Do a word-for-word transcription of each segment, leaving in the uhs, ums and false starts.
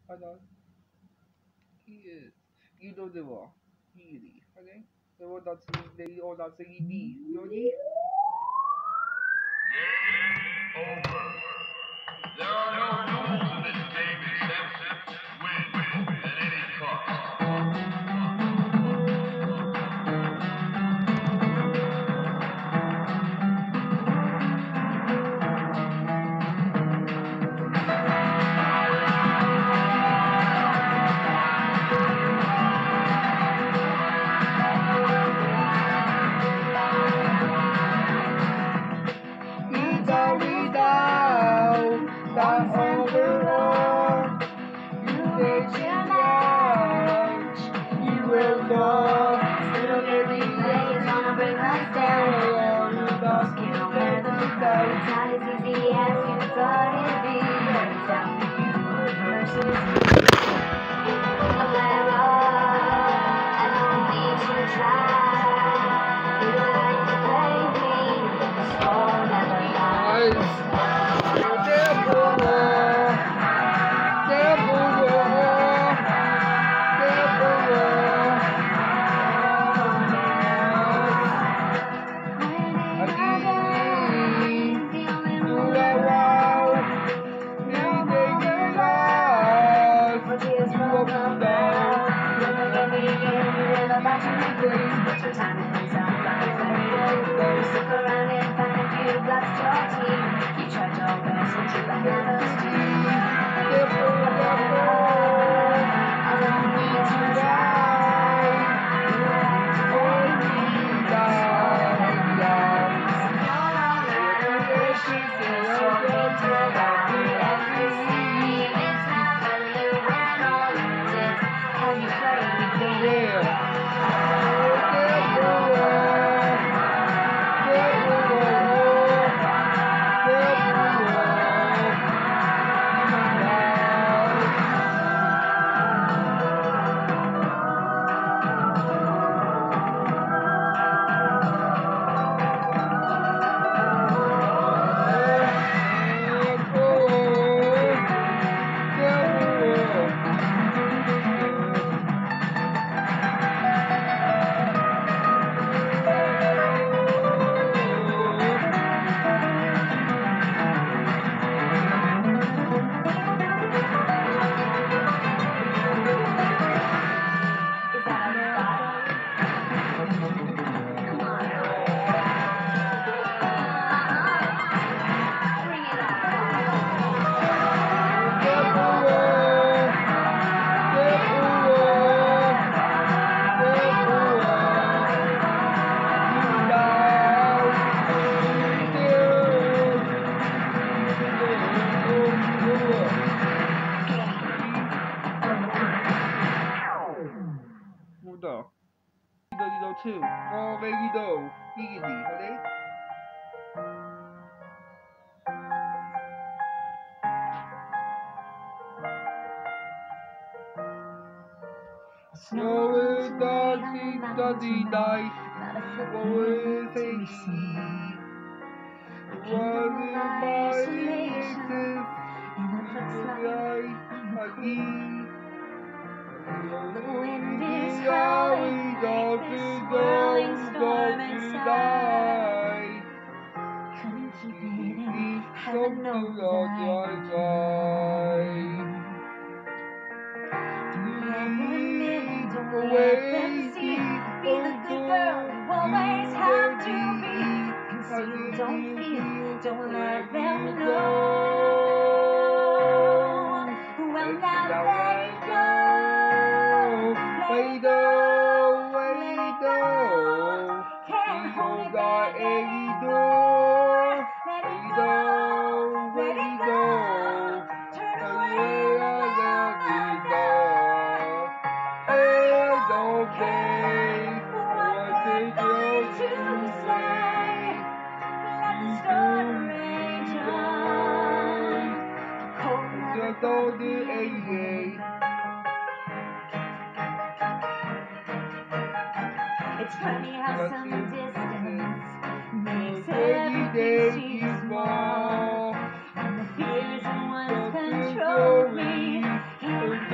하나, 일, 이도 들어, 일이, 하네. 그리고 나 지금 내일 어 나서 이니, 여기. Game over. There are no rules in this game except win at any cost. Without, without, that overall, you take it out, you will know. Still every day is gonna break my style. You lost, can't get the doubt. It's not as easy as you thought it'd be. Every time you versus a bad road, I don't need to try. You like to play me, the score never lies. Devil war, devil war, devil war. Again, you are wild, you make it lost, But tears you roll are down. down. Never get me again, never back to my place. But your time comes out like a rainbow. Stick around and find a few blocks your team. You tried your best, but you got never steam. Devil, devil, I don't need to try. You like to play me, down, down. you're all around the pieces. You're into every every scene. It's never you win or lose. It's how you play the game. Yeah. Devil war, devil war, devil war. Is that a bottle? Come on. Bring it on. Muda. Lido, Lido two. Oh, Lido. Easy, honey. Snow is dusty, dusty night. Not a What footprint will to they be see? seen. Was it my Isolation. existence? And it looks like I'm a queen. The wind is howling like this swirling storm inside. Couldn't keep it in, heaven knows I never admit, don't let them see. Be the good girl you always have to be. Conceal, don't feel, don't let them know. Well, now let it go. Let it go, let it go. Can't hold it back anymore. Let it go, let it go. Turn away, let it go. It's okay. What they're going to say. Let the storm rage on. Cold Just don't do anything. It's funny how some distance makes Every day everything you seem fall. small. And the fears that once controlled me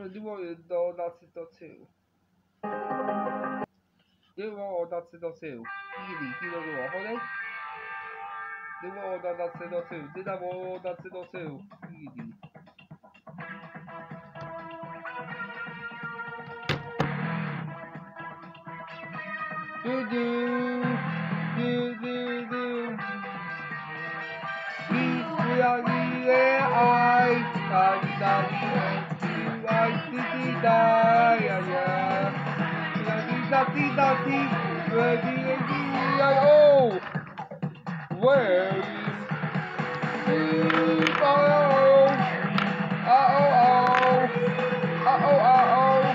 でもドーナツとツー。でもドーナツとツー。いいね、いいのでは、ほれ。でもドーナツとツー。でもドーナツとツー。いいね。Do do do do do. We are the I. I die. I city die. Yeah. Dati dati. Ready ready. Oh. Where? Oh. Uh oh oh. Uh oh uh oh.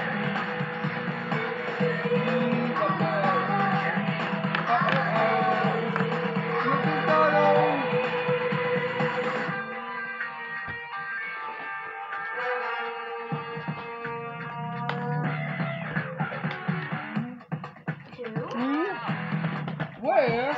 Where?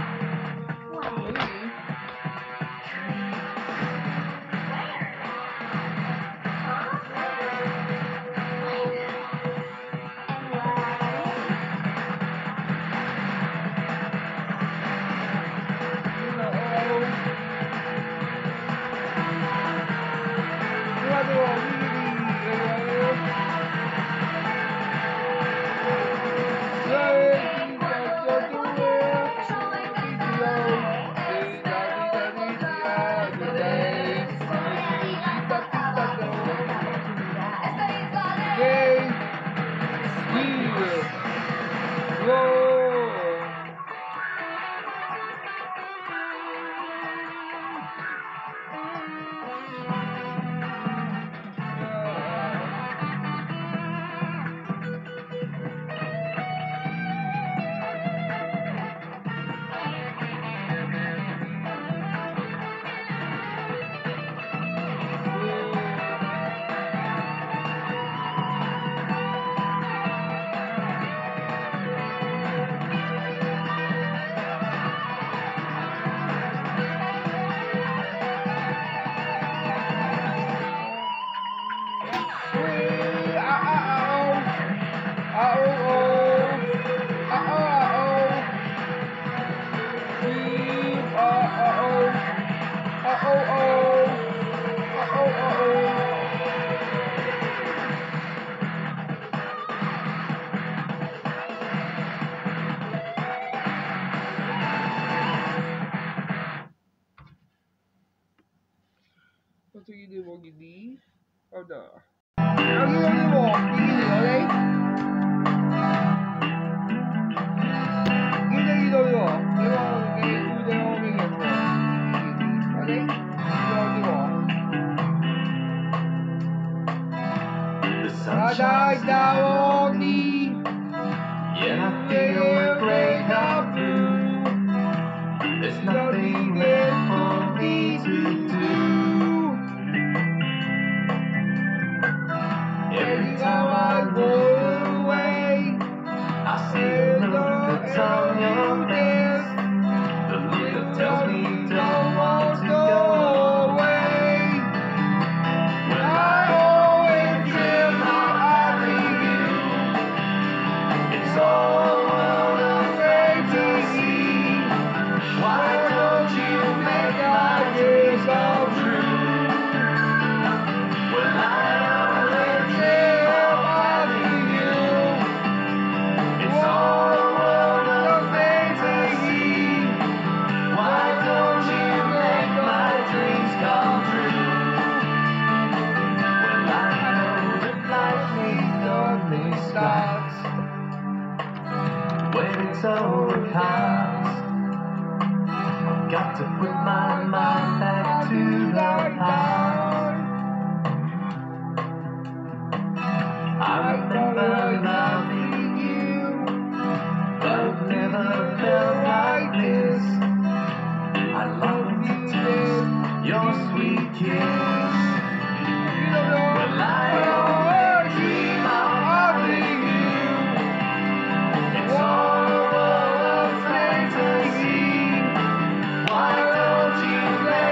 What are you doing, Giddy? Oh no. Are you on the walk? Giddy, are they? Giddy, you on the walk? They're all okay. They're all okay as well. Are they? You're on the walk. I died down on me. Yeah, I feel the great of blue. There's nothing left for me to do. Every time I go away, I see the look that's on your face, the look that tells me don't want to go away. When I always dream how I leave you, it's all afraid to see. Why don't you make my dreams come true? When I when it's overcast, I've got to put my mind back to the past. I remember loving you, but it never felt like this. I love to taste your sweet kiss. When I always dream of loving you, it's all a fantasy. Why don't you let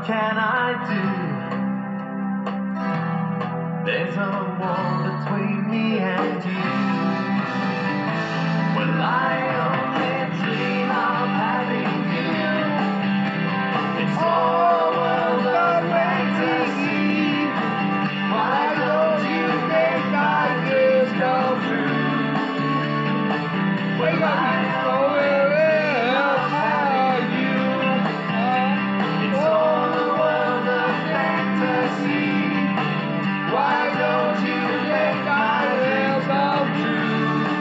what can I do? There's a wall between me and you. Well, I only dream of having you. It's all a world of fantasy. Why don't you make my dreams come true? Well, I only dream of having you. It's all a world of fantasy. Why don't you make my dreams come true?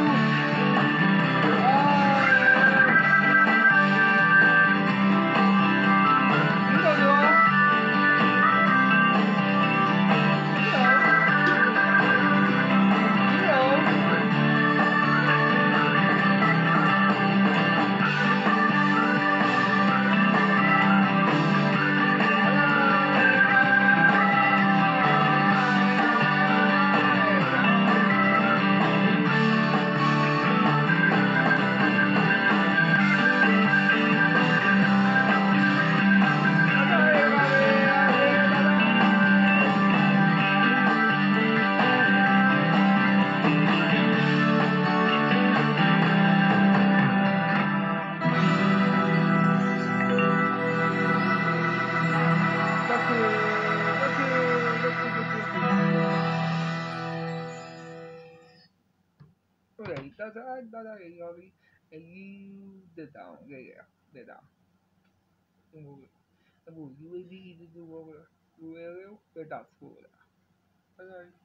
Okay, that's all. That's all. You know, and you did down. Yeah, yeah, did down. And we, and we, you will be easy to do over. You will, you're not school. That's all.